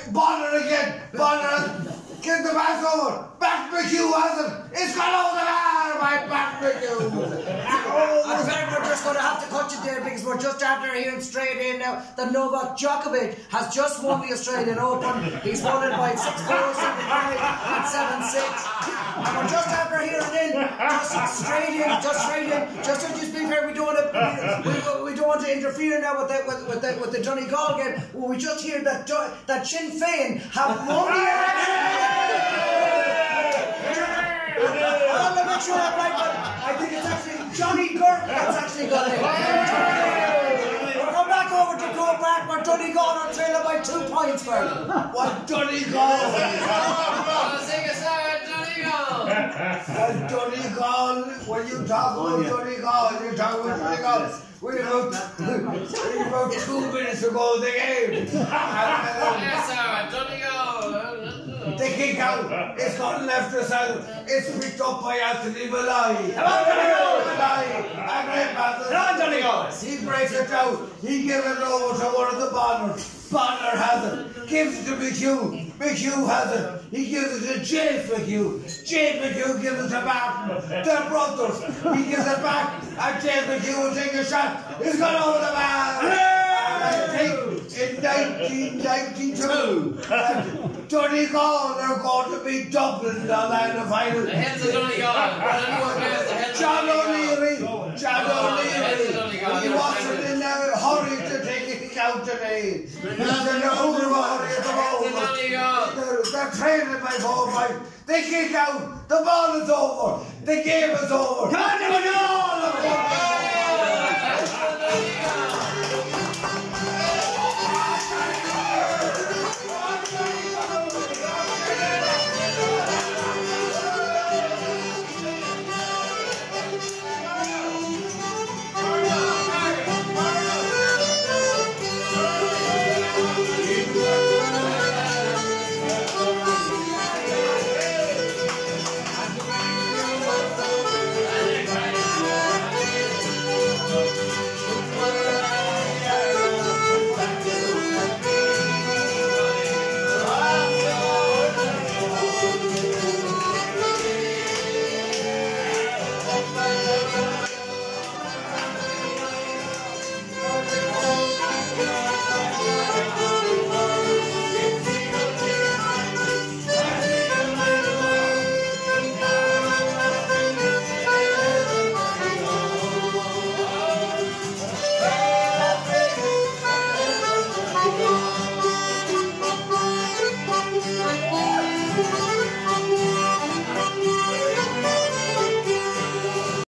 Bonner again. Bonner. Give the pass over. Back McHugh has it. It's gone over the bar by Back McHugh. I'm afraid we're just going to have to cut you there because we're just after hearing straight in now that Novak Djokovic has just won the Australian Open. He's won it by 6-4, 7-5 and 7-6. And we're just after hearing in, just straight in. Just to be fair, we don't want to interfere now with the Donegal game. Well, we just hear that Sinn Féin have won the election. I'll make sure I'm right, but I think it's actually Johnny Gurk that's actually got it. We'll come back over to go back where Donegal are trailing by 2 points for it. What Donegal? Sing a song at Donegal. Donegal, when you talk about Donegal, you talk about Donegal. We about 2 minutes ago the game. Yes, sir, Donegal. The kick out, it's gone left to south, it's picked up by Anthony Malloy. Come on, Donegal! A great battle. Come on, Donegal! He breaks it out, he gives it over to one of the Bonners. Bonner has it, gives it to McHugh. McHugh has it, he gives it to James McHugh. James McHugh gives it to Barton. The brothers, he gives it back, and James McHugh will take a shot. He's gone over the bar. I think in 1992, Donegal are going to be Dublin in the line of final. The heads of Donegal. John O'Leary. He wasn't in a hurry to take it out today. He's in a hurry at the moment. They're training by 4-5. They kick out. The ball is over. The game is over. Come on, Donegal!